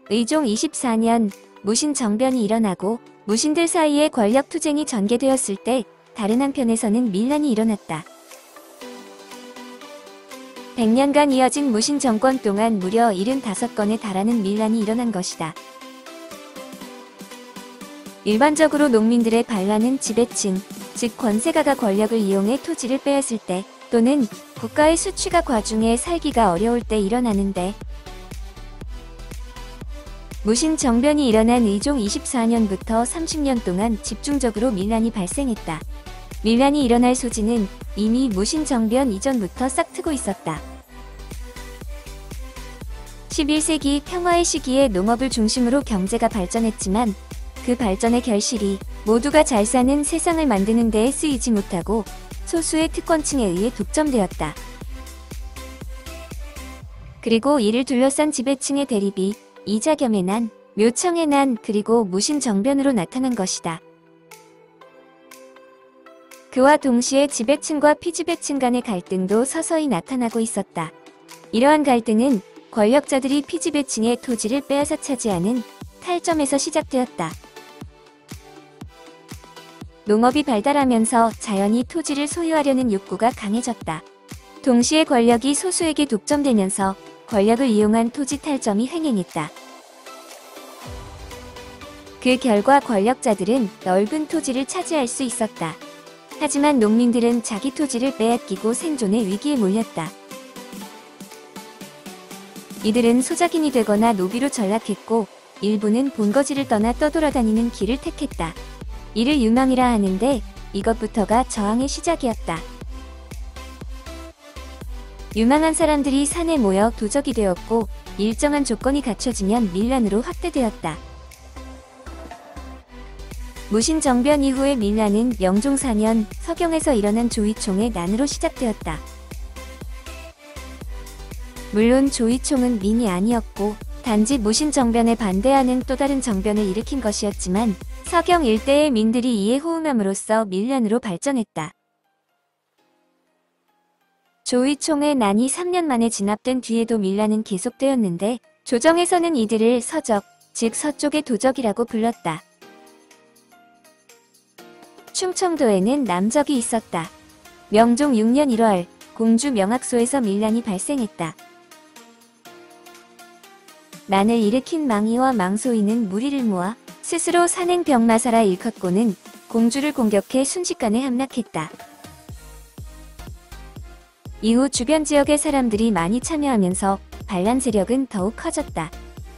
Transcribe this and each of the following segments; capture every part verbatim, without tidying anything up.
의종 이십사 년 무신 정변이 일어나고 무신들 사이에 권력 투쟁이 전개되었을 때 다른 한편에서는 밀란이 일어났다. 백 년간 이어진 무신 정권 동안 무려 칠십오 건에 달하는 밀란이 일어난 것이다. 일반적으로 농민들의 반란은 지배층, 즉 권세가가 권력을 이용해 토지를 빼앗을 때 또는 국가의 수취가 과중해 살기가 어려울 때 일어나는데, 무신 정변이 일어난 의종 이십사 년부터 삼십 년 동안 집중적으로 밀란이 발생했다. 밀란이 일어날 소지는 이미 무신 정변 이전부터 싹트고 있었다. 십일 세기 평화의 시기에 농업을 중심으로 경제가 발전했지만 그 발전의 결실이 모두가 잘 사는 세상을 만드는 데에 쓰이지 못하고 소수의 특권층에 의해 독점되었다. 그리고 이를 둘러싼 지배층의 대립이 이자겸의 난, 묘청의 난, 그리고 무신 정변으로 나타난 것이다. 그와 동시에 지배층과 피지배층 간의 갈등도 서서히 나타나고 있었다. 이러한 갈등은 권력자들이 피지배층의 토지를 빼앗아 차지하는 탈점에서 시작되었다. 농업이 발달하면서 자연히 토지를 소유하려는 욕구가 강해졌다. 동시에 권력이 소수에게 독점되면서 권력을 이용한 토지 탈점이 횡행했다. 그 결과 권력자들은 넓은 토지를 차지할 수 있었다. 하지만 농민들은 자기 토지를 빼앗기고 생존의 위기에 몰렸다. 이들은 소작인이 되거나 노비로 전락했고 일부는 본거지를 떠나 떠돌아다니는 길을 택했다. 이를 유망이라 하는데 이것부터가 저항의 시작이었다. 유망한 사람들이 산에 모여 도적이 되었고 일정한 조건이 갖춰지면 밀란으로 확대되었다. 무신 정변 이후의 밀란은 영종 사 년 서경에서 일어난 조이총의 난으로 시작되었다. 물론 조이총은 민이 아니었고 단지 무신 정변에 반대하는 또 다른 정변을 일으킨 것이었지만 서경 일대의 민들이 이에 호응함으로써 밀란으로 발전했다. 조이총의 난이 삼 년 만에 진압된 뒤에도 밀란은 계속되었는데 조정에서는 이들을 서적, 즉 서쪽의 도적이라고 불렀다. 충청도에는 남적이 있었다. 명종 육 년 일월 공주 명학소에서 밀란이 발생했다. 난을 일으킨 망이와 망소인은 무리를 모아 스스로 산행병마사라 일컫고는 공주를 공격해 순식간에 함락했다. 이후 주변 지역의 사람들이 많이 참여하면서 반란 세력은 더욱 커졌다.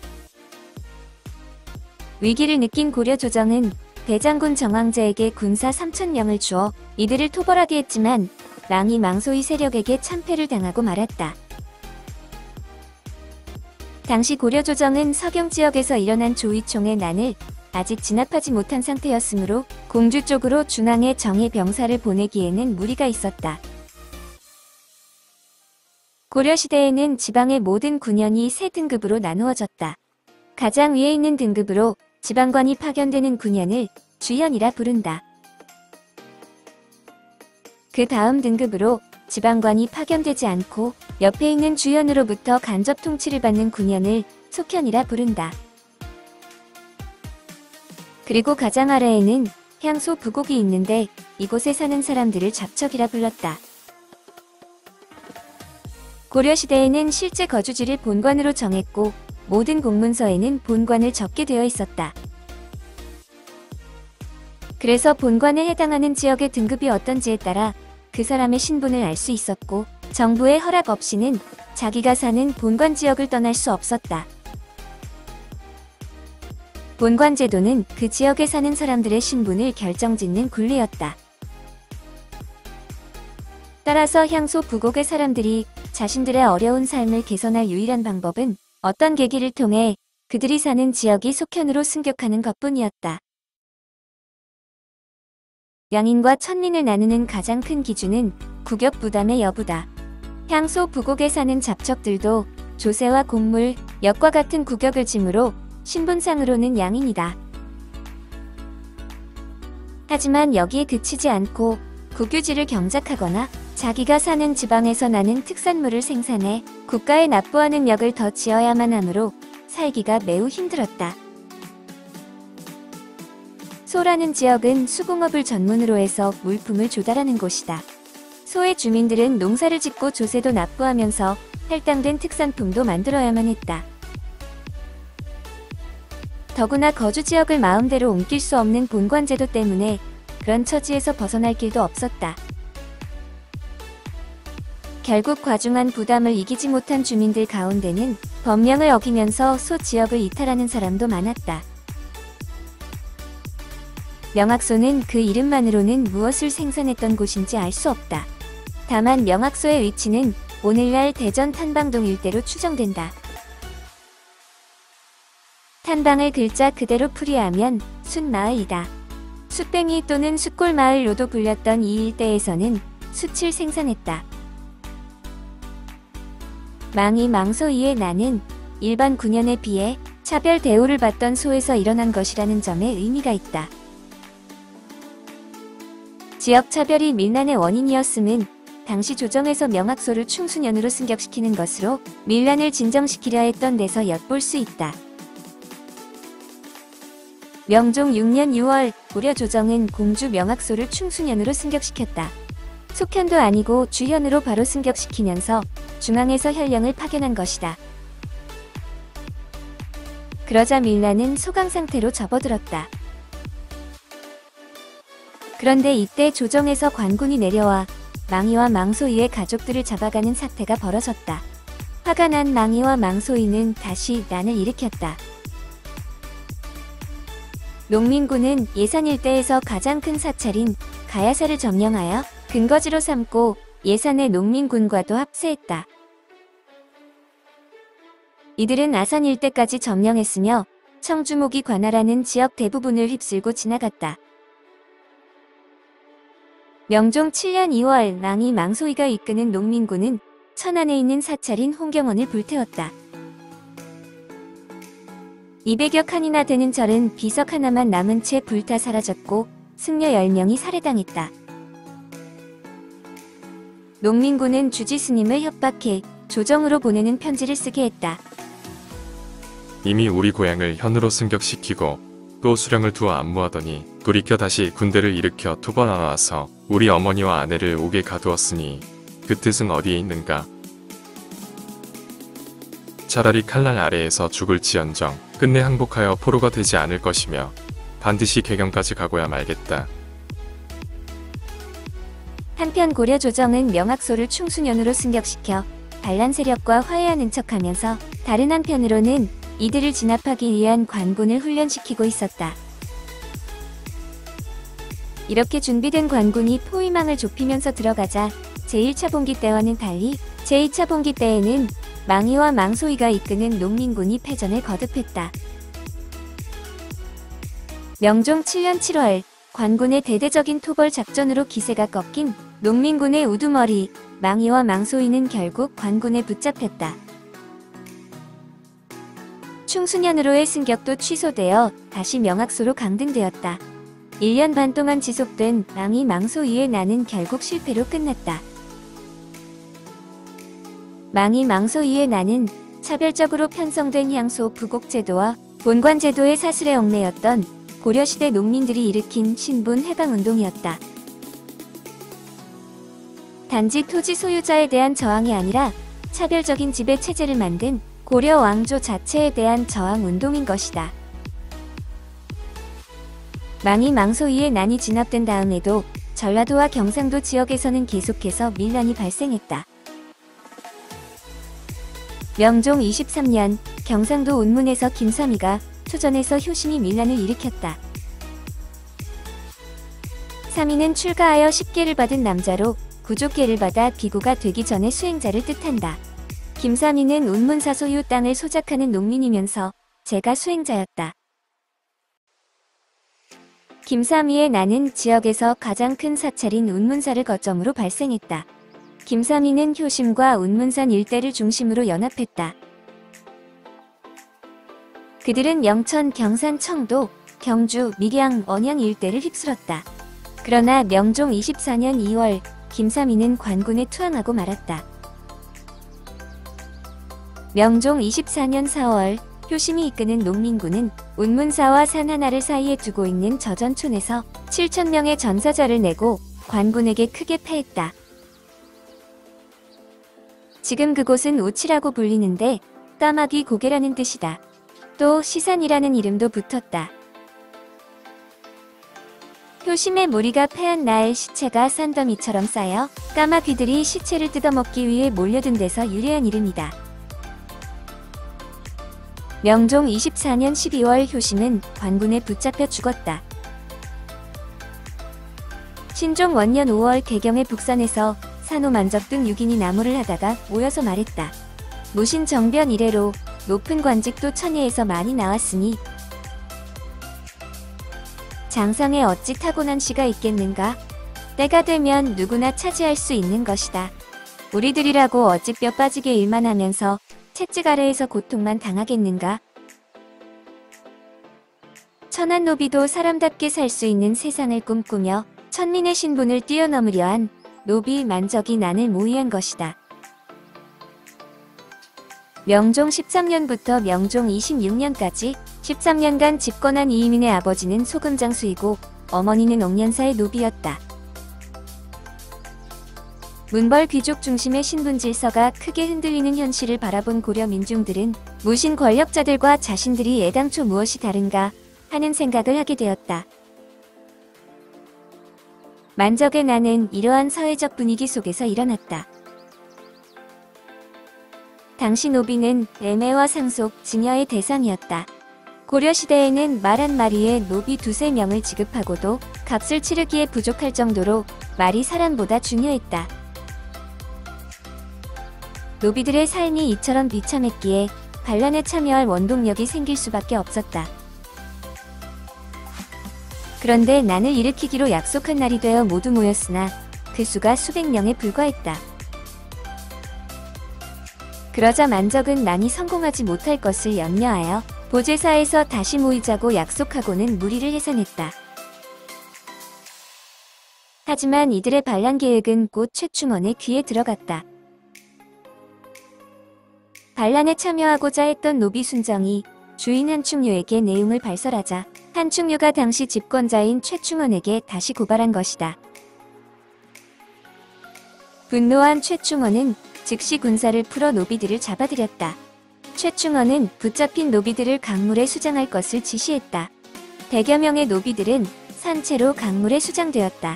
위기를 느낀 고려 조정은 대장군 정황제에게 군사 삼천 명을 주어 이들을 토벌하게 했지만 망이 망소이 세력에게 참패를 당하고 말았다. 당시 고려 조정은 서경 지역에서 일어난 조이총의 난을 아직 진압하지 못한 상태였으므로 공주 쪽으로 중앙에 정예 병사를 보내기에는 무리가 있었다. 고려시대에는 지방의 모든 군현이 세 등급으로 나누어졌다. 가장 위에 있는 등급으로 지방관이 파견되는 군현을 주현이라 부른다. 그 다음 등급으로 지방관이 파견되지 않고 옆에 있는 주현으로부터 간접 통치를 받는 군현을 속현이라 부른다. 그리고 가장 아래에는 향소 부곡이 있는데 이곳에 사는 사람들을 잡척이라 불렀다. 고려시대에는 실제 거주지를 본관으로 정했고 모든 공문서에는 본관을 적게 되어 있었다. 그래서 본관에 해당하는 지역의 등급이 어떤지에 따라 그 사람의 신분을 알 수 있었고 정부의 허락 없이는 자기가 사는 본관 지역을 떠날 수 없었다. 본관 제도는 그 지역에 사는 사람들의 신분을 결정짓는 군리였다. 따라서 향소 부곡의 사람들이 자신들의 어려운 삶을 개선할 유일한 방법은 어떤 계기를 통해 그들이 사는 지역이 속현으로 승격하는 것뿐이었다. 양인과 천민을 나누는 가장 큰 기준은 국역 부담의 여부다. 향소 부곡에 사는 잡척들도 조세와 곡물, 역과 같은 국역을 지므로 신분상으로는 양인이다. 하지만 여기에 그치지 않고 국유지를 경작하거나 자기가 사는 지방에서 나는 특산물을 생산해 국가에 납부하는 역을 더 지어야만 하므로 살기가 매우 힘들었다. 소라는 지역은 수공업을 전문으로 해서 물품을 조달하는 곳이다. 소의 주민들은 농사를 짓고 조세도 납부하면서 할당된 특산품도 만들어야만 했다. 더구나 거주 지역을 마음대로 옮길 수 없는 본관제도 때문에 그런 처지에서 벗어날 길도 없었다. 결국 과중한 부담을 이기지 못한 주민들 가운데는 법령을 어기면서 소 지역을 이탈하는 사람도 많았다. 명악소는 그 이름만으로는 무엇을 생산했던 곳인지 알 수 없다. 다만 명악소의 위치는 오늘날 대전 탄방동 일대로 추정된다. 탄방을 글자 그대로 풀이하면 숫마을이다. 숫뱅이 또는 숫골마을로도 불렸던 이 일대에서는 숫을 생산했다. 망이 망소이의 난은 일반 군현에 비해 차별 대우를 받던 소에서 일어난 것이라는 점에 의미가 있다. 지역 차별이 밀란의 원인이었음은 당시 조정에서 명악소를 충수년으로 승격시키는 것으로 밀란을 진정시키려 했던 데서 엿볼 수 있다. 명종 육 년 유월 고려 조정은 공주 명악소를 충수년으로 승격시켰다. 속현도 아니고 주현으로 바로 승격시키면서 중앙에서 현령을 파견한 것이다. 그러자 밀란은 소강 상태로 접어들었다. 그런데 이때 조정에서 관군이 내려와 망이와 망소이의 가족들을 잡아가는 사태가 벌어졌다. 화가 난 망이와 망소이는 다시 난을 일으켰다. 농민군은 예산 일대에서 가장 큰 사찰인 가야사를 점령하여 근거지로 삼고 예산의 농민군과도 합세했다. 이들은 아산 일대까지 점령했으며 청주목이 관할하는 지역 대부분을 휩쓸고 지나갔다. 명종 칠 년 이월 망이 망소이가 이끄는 농민군은 천안에 있는 사찰인 홍경원을 불태웠다. 이백여 칸이나 되는 절은 비석 하나만 남은 채 불타 사라졌고 승려 열 명이 살해당했다. 농민군은 주지스님을 협박해 조정으로 보내는 편지를 쓰게 했다. 이미 우리 고향을 현으로 승격시키고 또 수령을 두어 안무하더니 돌이켜 다시 군대를 일으켜 투번 나와서 우리 어머니와 아내를 옥에 가두었으니 그 뜻은 어디에 있는가? 차라리 칼날 아래에서 죽을지언정 끝내 항복하여 포로가 되지 않을 것이며 반드시 궤경까지 가고야 말겠다. 한편 고려 조정은 명악소를 충수년으로 승격시켜 반란 세력과 화해하는 척하면서 다른 한편으로는 이들을 진압하기 위한 관군을 훈련시키고 있었다. 이렇게 준비된 관군이 포위망을 좁히면서 들어가자 제일 차 봉기 때와는 달리 제이 차 봉기 때에는 망이와 망소이가 이끄는 농민군이 패전을 거듭했다. 명종 칠 년 칠월 관군의 대대적인 토벌 작전으로 기세가 꺾인 농민군의 우두머리 망이와 망소이는 결국 관군에 붙잡혔다. 충수년으로의 승격도 취소되어 다시 명악소로 강등되었다. 일 년 반 동안 지속된 망이 망소이의 난은 결국 실패로 끝났다. 망이 망소이의 난은 차별적으로 편성된 향소 부곡제도와 본관제도의 사슬에 얽매였던 고려시대 농민들이 일으킨 신분 해방운동이었다. 단지 토지 소유자에 대한 저항이 아니라 차별적인 지배체제를 만든 고려 왕조 자체에 대한 저항운동인 것이다. 망이 망소이의 난이 진압된 다음에도 전라도와 경상도 지역에서는 계속해서 밀란이 발생했다. 명종 이십삼 년 경상도 운문에서 김삼이가 초전에서 효심이 밀란을 일으켰다. 삼이는 출가하여 십계를 받은 남자로 구족계를 받아 비구가 되기 전에 수행자를 뜻한다. 김삼이는 운문사 소유 땅을 소작하는 농민이면서 제가 수행자였다. 김삼이의 난은 지역에서 가장 큰 사찰인 운문사를 거점으로 발생했다. 김삼이는 효심과 운문산 일대를 중심으로 연합했다. 그들은 영천, 경산, 청도, 경주, 밀양, 언양 일대를 휩쓸었다. 그러나 명종 이십사 년 이월 김삼이는 관군에 투항하고 말았다. 명종 이십사 년 사월 효심이 이끄는 농민군은 운문사와 산 하나를 사이에 두고 있는 저전촌에서 칠천 명의 전사자를 내고 관군에게 크게 패했다. 지금 그곳은 우치라고 불리는데 까마귀 고개라는 뜻이다. 또 시산이라는 이름도 붙었다. 효심의 무리가 패한 날 시체가 산더미처럼 쌓여 까마귀들이 시체를 뜯어먹기 위해 몰려든 데서 유래한 이름이다. 명종 이십사 년 십이월 효심은 관군에 붙잡혀 죽었다. 신종 원년 오월 개경의 북산에서 산호만적 등 육 인이 나무를 하다가 모여서 말했다. 무신정변 이래로 높은 관직도 천예에서 많이 나왔으니 장성에 어찌 타고난 씨가 있겠는가? 때가 되면 누구나 차지할 수 있는 것이다. 우리들이라고 어찌 뼈 빠지게 일만 하면서 채찍 아래에서 고통만 당하겠는가? 천한 노비도 사람답게 살 수 있는 세상을 꿈꾸며 천민의 신분을 뛰어넘으려 한 노비 만적이 난을 모의한 것이다. 명종 십삼 년부터 명종 이십육 년까지 십삼 년간 집권한 이이민의 아버지는 소금장수이고 어머니는 옥년사의 노비였다. 문벌 귀족 중심의 신분 질서가 크게 흔들리는 현실을 바라본 고려 민중들은 무신 권력자들과 자신들이 애당초 무엇이 다른가 하는 생각을 하게 되었다. 만적의 난은 이러한 사회적 분위기 속에서 일어났다. 당시 노비는 애매와 상속, 증여의 대상이었다. 고려시대에는 말 한 마리에 노비 두세 명을 지급하고도 값을 치르기에 부족할 정도로 말이 사람보다 중요했다. 노비들의 삶이 이처럼 비참했기에 반란에 참여할 원동력이 생길 수밖에 없었다. 그런데 난을 일으키기로 약속한 날이 되어 모두 모였으나 그 수가 수백 명에 불과했다. 그러자 만적은 난이 성공하지 못할 것을 염려하여 보제사에서 다시 모이자고 약속하고는 무리를 해산했다. 하지만 이들의 반란 계획은 곧 최충원의 귀에 들어갔다. 반란에 참여하고자 했던 노비 순정이 주인 한충료에게 내용을 발설하자 한충료가 당시 집권자인 최충원에게 다시 고발한 것이다. 분노한 최충원은 즉시 군사를 풀어 노비들을 잡아들였다. 최충원은 붙잡힌 노비들을 강물에 수장할 것을 지시했다. 백여 명의 노비들은 산채로 강물에 수장되었다.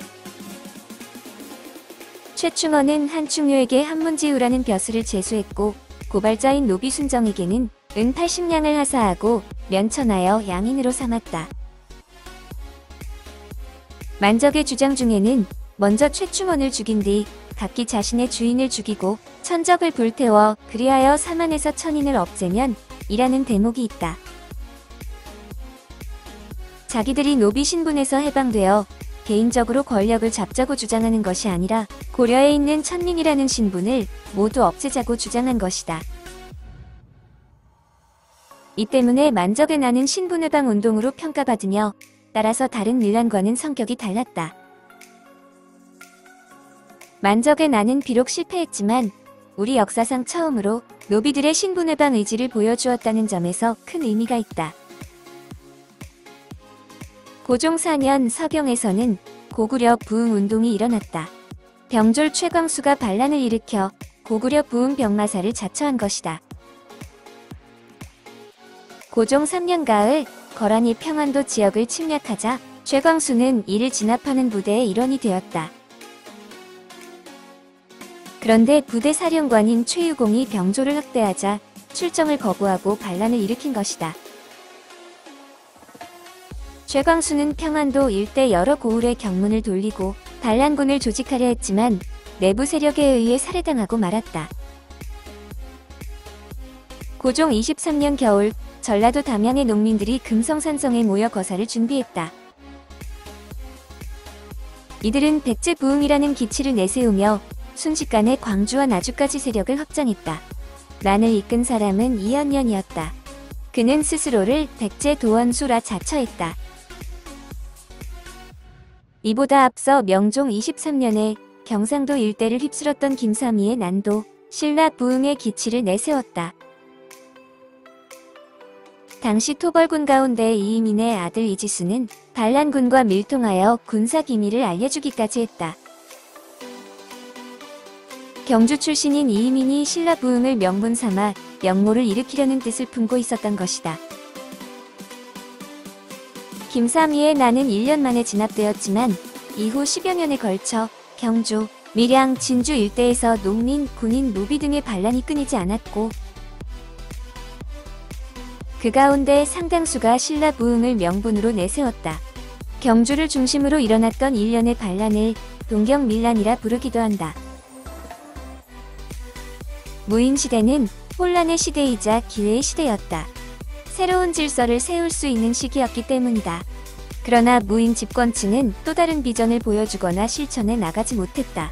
최충원은 한충료에게 한문지우라는 벼슬을 제수했고 고발자인 노비 순정에게는 은 팔십 냥을 하사하고 면천하여 양인으로 삼았다. 만적의 주장 중에는 먼저 최충원을 죽인 뒤 각기 자신의 주인을 죽이고 천적을 불태워 그리하여 사만에서 천인을 없애면 이라는 대목이 있다. 자기들이 노비 신분에서 해방되어 개인적으로 권력을 잡자고 주장하는 것이 아니라 고려에 있는 천민이라는 신분을 모두 없애자고 주장한 것이다. 이 때문에 만적의 난은 신분해방 운동으로 평가받으며 따라서 다른 밀란과는 성격이 달랐다. 만적의 난은 비록 실패했지만 우리 역사상 처음으로 노비들의 신분해방 의지를 보여주었다는 점에서 큰 의미가 있다. 고종 사 년 서경에서는 고구려 부흥운동이 일어났다. 병졸 최광수가 반란을 일으켜 고구려 부흥 병마사를 자처한 것이다. 고종 삼 년 가을 거란이 평안도 지역을 침략하자 최광수는 이를 진압하는 부대의 일원이 되었다. 그런데 부대 사령관인 최유공이 병조를 학대하자 출정을 거부하고 반란을 일으킨 것이다. 최광수는 평안도 일대 여러 고을에 경문을 돌리고 반란군을 조직하려 했지만 내부 세력에 의해 살해당하고 말았다. 고종 이십삼 년 겨울 전라도 담양의 농민들이 금성산성에 모여 거사를 준비했다. 이들은 백제부흥이라는 기치를 내세우며 순식간에 광주와 나주까지 세력을 확장했다. 난을 이끈 사람은 이연년이었다. 그는 스스로를 백제도원수라 자처했다. 이보다 앞서 명종 이십삼 년에 경상도 일대를 휩쓸었던 김삼이의 난도 신라 부흥의 기치를 내세웠다. 당시 토벌군 가운데 이이민의 아들 이지수는 반란군과 밀통하여 군사 기밀을 알려주기까지 했다. 경주 출신인 이이민이 신라 부흥을 명분 삼아 역모를 일으키려는 뜻을 품고 있었던 것이다. 김삼위의 난은 일 년 만에 진압되었지만 이후 십여 년에 걸쳐 경주, 밀양, 진주 일대에서 농민, 군인, 노비 등의 반란이 끊이지 않았고 그 가운데 상당수가 신라 부흥을 명분으로 내세웠다. 경주를 중심으로 일어났던 일련의 반란을 동경밀란이라 부르기도 한다. 무인시대는 혼란의 시대이자 기회의 시대였다. 새로운 질서를 세울 수 있는 시기였기 때문이다. 그러나 무인 집권층은 또 다른 비전을 보여주거나 실천해 나가지 못했다.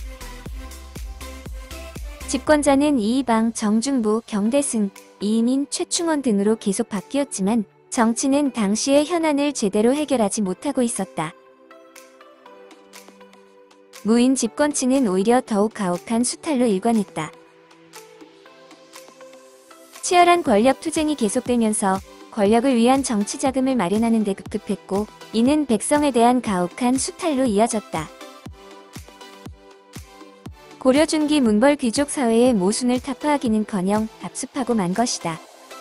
집권자는 이이방, 정중부, 경대승, 이이민, 최충원 등으로 계속 바뀌었지만 정치는 당시의 현안을 제대로 해결하지 못하고 있었다. 무인 집권층은 오히려 더욱 가혹한 수탈로 일관했다. 치열한 권력 투쟁이 계속되면서 권력을 위한 정치 자금을 마련하는 데 급급했고 이는 백성에 대한 가혹한 수탈로 이어졌다. 고려 중기 문벌 귀족 사회의 모순을 타파하기는커녕 답습하고 만 것이다.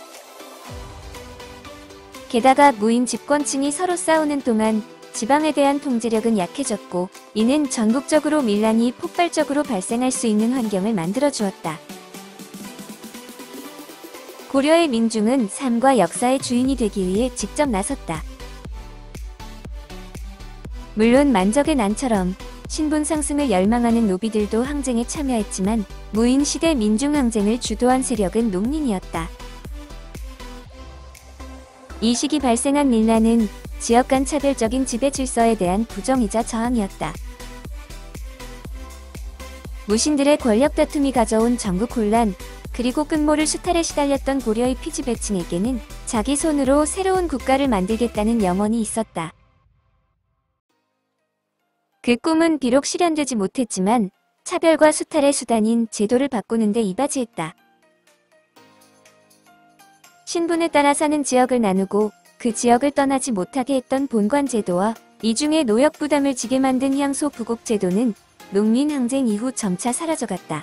게다가 무인 집권층이 서로 싸우는 동안 지방에 대한 통제력은 약해졌고 이는 전국적으로 밀란이 폭발적으로 발생할 수 있는 환경을 만들어 주었다. 고려의 민중은 삶과 역사의 주인이 되기 위해 직접 나섰다. 물론 만적의 난처럼 신분 상승을 열망하는 노비들도 항쟁에 참여했지만 무인시대 민중항쟁을 주도한 세력은 농민이었다. 이 시기 발생한 밀란은 지역 간 차별적인 지배 질서에 대한 부정이자 저항이었다. 무신들의 권력 다툼이 가져온 전국 혼란, 그리고 끝모를 수탈에 시달렸던 고려의 피지배층에게는 자기 손으로 새로운 국가를 만들겠다는 염원이 있었다. 그 꿈은 비록 실현되지 못했지만 차별과 수탈의 수단인 제도를 바꾸는 데 이바지했다. 신분에 따라 사는 지역을 나누고 그 지역을 떠나지 못하게 했던 본관제도와 이중의 노역 부담을 지게 만든 향소 부곡제도는 농민항쟁 이후 점차 사라져갔다.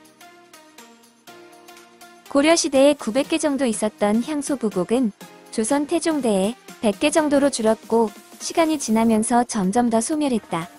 고려시대에 구백 개 정도 있었던 향소 부곡은 조선 태종대에 백 개 정도로 줄었고 시간이 지나면서 점점 더 소멸했다.